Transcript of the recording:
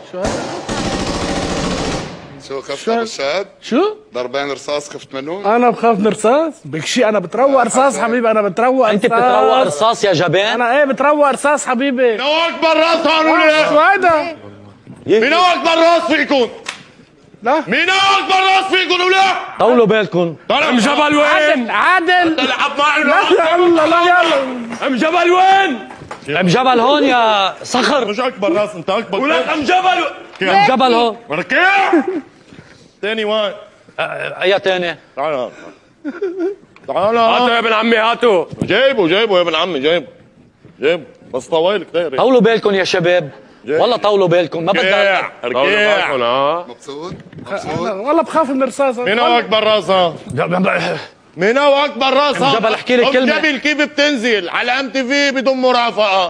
شو هذا؟ شو خفت ابو الشهاب؟ شو؟ ضربين رصاص خفت منهم؟ انا بخاف من رصاص؟ بك شيء انا بتروق رصاص حبيبي، انا بتروق انت بتتروق رصاص يا جبان؟ انا ايه بتروق رصاص حبيبي. مين هو اكبر راس هون ولا؟ شو هذا؟ مين هو اكبر راس فيكم؟ لا مين هو اكبر راس فيكم ولا؟ طولوا بالكم. ام جبل وين؟ عادل تلعب معي لا يلا لا يلا. ام جبل وين؟ ام جبل هون يا صخر. مش اكبر راس، انت اكبر. ولا ام جبل ام جبل هون. ركيع تاني وين؟ اي تاني؟ تعال تعال هاتوا يا ابن عمي هاتوا. جايبه يا ابن عمي، جايبه بس طويل كثير. طولوا بالكم يا شباب، والله طولوا بالكم. ما بدي ركيع. مبسوط؟ والله بخاف من الرصاص. مين هو اكبر راس ها؟ مين هو اكبر راس ها؟ جبل احكي لي كلمه. جبل كيف بتنزل على ام تي في بدون مرافقه؟